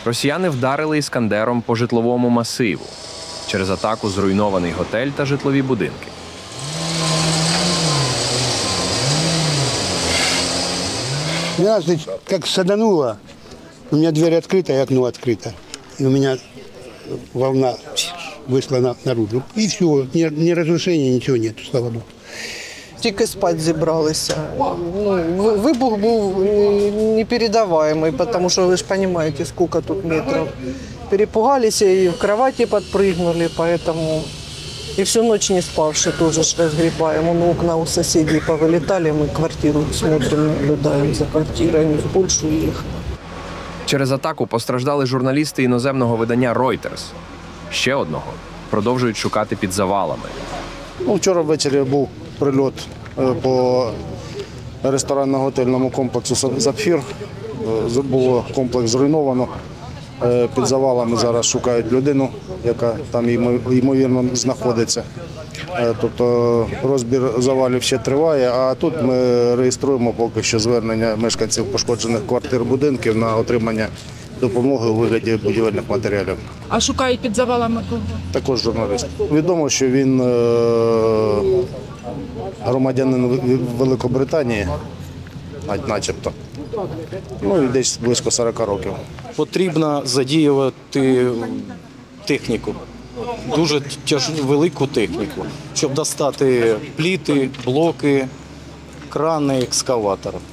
Росіяни вдарили «Іскандером» по житловому масиву. Через атаку зруйнований готель та житлові будинки. Меня, значит, как садануло, у меня дверь открыта и окно открыто. И у меня волна вышла наружу. И все, ни разрушения, ничего нет, слава Богу. Тільки спати зібралися. Вибух був непередаваемый, тому що ви ж розумієте, скільки тут метрів. Перепугалися і в кроваті підпригнули, поэтому и всю ночь не спавши тоже разгребаем. Окна у соседей повылетали, мы квартиру смотрим, наблюдаем за квартирами, в Польшу їх. Через атаку постраждали журналісти іноземного видання Reuters. Ще одного продовжують шукати під завалами. Вчора ввечері був прильот по ресторанно-готельному комплексу «Сапфір». Було комплекс зруйновано. Під завалами зараз шукають людину, яка там ймовірно знаходиться. Тобто розбір завалів ще триває, а тут ми реєструємо поки що звернення мешканців пошкоджених квартир, будинків на отримання допомоги у вигляді будівельних матеріалів. А шукають під завалами кого? Також журналіст. Відомо, що він громадянин Великобританії, начебто. Ну і десь близько 40 років. Потрібно задіювати техніку, дуже велику техніку, щоб достати плити, блоки, крани, екскаватори.